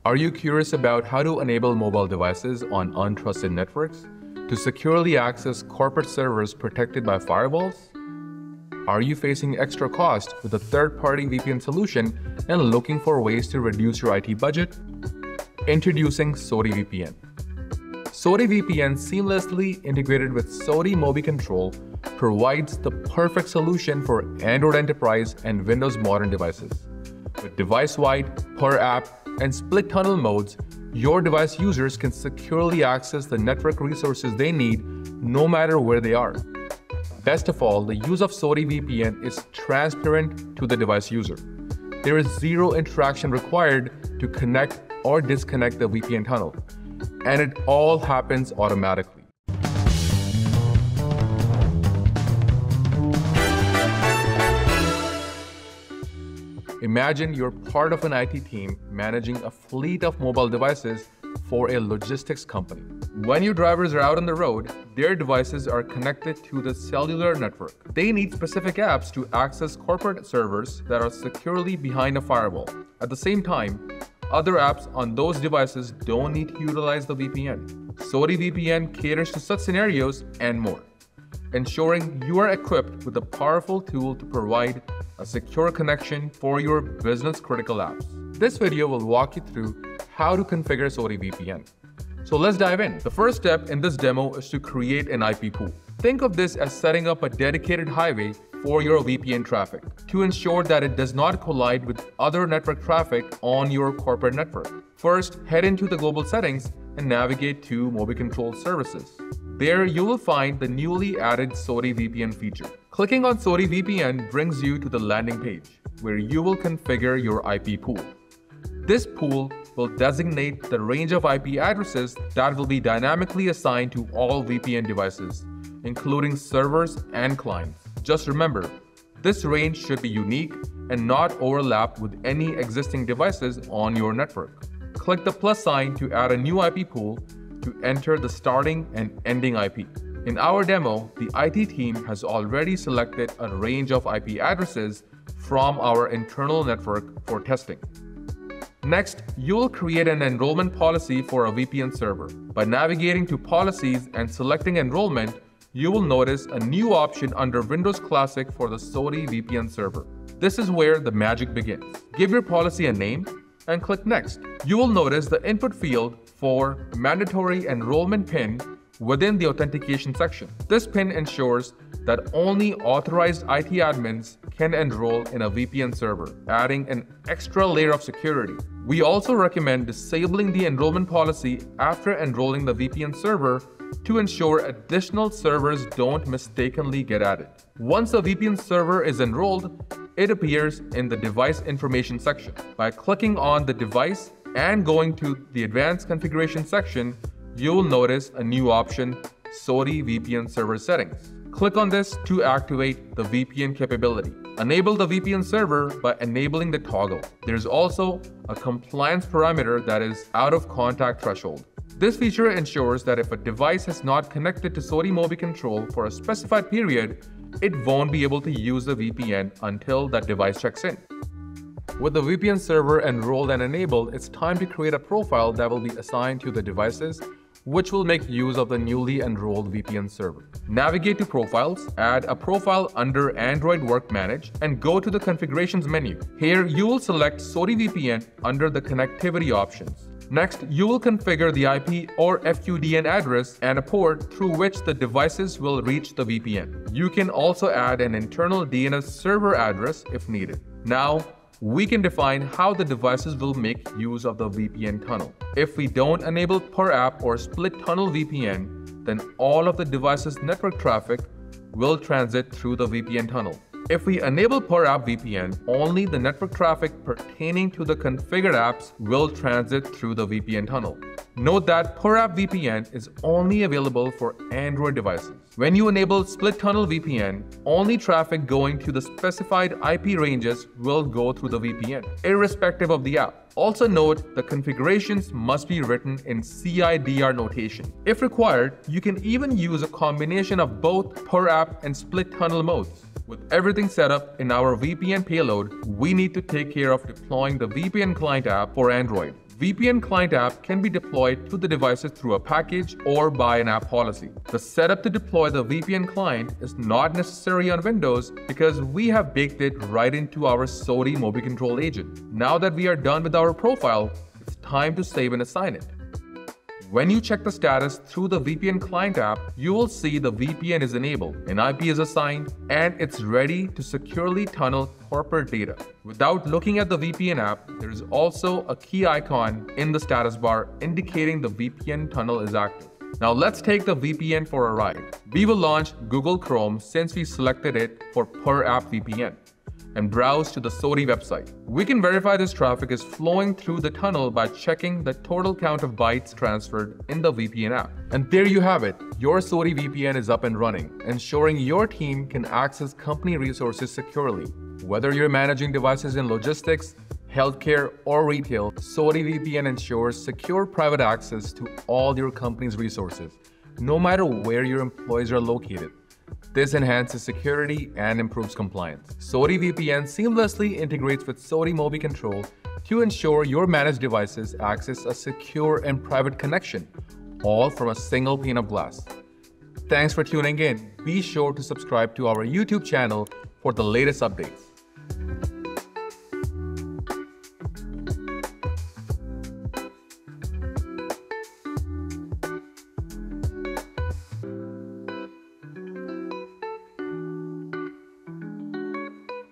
Are you curious about how to enable mobile devices on untrusted networks to securely access corporate servers protected by firewalls? Are you facing extra cost with a third-party VPN solution and looking for ways to reduce your IT budget? Introducing SOTI VPN. SOTI VPN, seamlessly integrated with SOTI MobiControl, provides the perfect solution for Android Enterprise and Windows Modern devices. With device-wide, per-app, and split-tunnel modes, your device users can securely access the network resources they need no matter where they are. Best of all, the use of SOTI VPN is transparent to the device user. There is zero interaction required to connect or disconnect the VPN tunnel, and it all happens automatically. Imagine you're part of an IT team managing a fleet of mobile devices for a logistics company. When your drivers are out on the road, their devices are connected to the cellular network. They need specific apps to access corporate servers that are securely behind a firewall. At the same time, other apps on those devices don't need to utilize the VPN. SOTI VPN caters to such scenarios and more, ensuring you are equipped with a powerful tool to provide a secure connection for your business-critical apps. This video will walk you through how to configure SOTI VPN. So let's dive in. The first step in this demo is to create an IP pool. Think of this as setting up a dedicated highway for your VPN traffic to ensure that it does not collide with other network traffic on your corporate network. First, head into the global settings and navigate to MobiControl services. There you will find the newly added SOTI VPN feature. Clicking on SOTI VPN brings you to the landing page, where you will configure your IP pool. This pool will designate the range of IP addresses that will be dynamically assigned to all VPN devices, including servers and clients. Just remember, this range should be unique and not overlap with any existing devices on your network. Click the plus sign to add a new IP pool to enter the starting and ending IP. In our demo, the IT team has already selected a range of IP addresses from our internal network for testing. Next, you'll create an enrollment policy for a VPN server. By navigating to Policies and selecting Enrollment, you will notice a new option under Windows Classic for the SOTI VPN server. This is where the magic begins. Give your policy a name and click Next. You will notice the input field for Mandatory Enrollment PIN within the authentication section. This PIN ensures that only authorized IT admins can enroll in a VPN server, adding an extra layer of security. We also recommend disabling the enrollment policy after enrolling the VPN server to ensure additional servers don't mistakenly get added. Once a VPN server is enrolled, it appears in the device information section. By clicking on the device and going to the advanced configuration section, you will notice a new option, SOTI VPN server settings. Click on this to activate the VPN capability. Enable the VPN server by enabling the toggle. There's also a compliance parameter that is out of contact threshold. This feature ensures that if a device has not connected to SOTI MobiControl for a specified period, it won't be able to use the VPN until that device checks in. With the VPN server enrolled and enabled, it's time to create a profile that will be assigned to the devices, which will make use of the newly enrolled VPN server. Navigate to Profiles, add a profile under Android Work Manage, and go to the Configurations menu. Here, you will select SOTI VPN under the Connectivity options. Next, you will configure the IP or FQDN address and a port through which the devices will reach the VPN. You can also add an internal DNS server address if needed. Now, we can define how the devices will make use of the VPN tunnel. If we don't enable per app or split tunnel VPN, then all of the device's network traffic will transit through the VPN tunnel. If we enable per app VPN, only the network traffic pertaining to the configured apps will transit through the VPN tunnel. Note that per app VPN is only available for Android devices. When you enable split tunnel VPN, only traffic going to the specified IP ranges will go through the VPN, irrespective of the app. Also note, the configurations must be written in CIDR notation. If required, you can even use a combination of both per app and split tunnel modes. With everything set up in our VPN payload, we need to take care of deploying the VPN client app for Android. VPN client app can be deployed to the devices through a package or by an app policy. The setup to deploy the VPN client is not necessary on Windows because we have baked it right into our SOTI MobiControl agent. Now that we are done with our profile, it's time to save and assign it. When you check the status through the VPN client app, you will see the VPN is enabled, an IP is assigned, and it's ready to securely tunnel corporate data. Without looking at the VPN app, there is also a key icon in the status bar indicating the VPN tunnel is active. Now let's take the VPN for a ride. We will launch Google Chrome since we selected it for per app VPN, and browse to the SOTI website. We can verify this traffic is flowing through the tunnel by checking the total count of bytes transferred in the VPN app. And there you have it. Your SOTI VPN is up and running, ensuring your team can access company resources securely. Whether you're managing devices in logistics, healthcare, or retail, SOTI VPN ensures secure private access to all your company's resources, no matter where your employees are located. This enhances security and improves compliance. SOTI VPN seamlessly integrates with SOTI MobiControl to ensure your managed devices access a secure and private connection, all from a single pane of glass. Thanks for tuning in. Be sure to subscribe to our YouTube channel for the latest updates.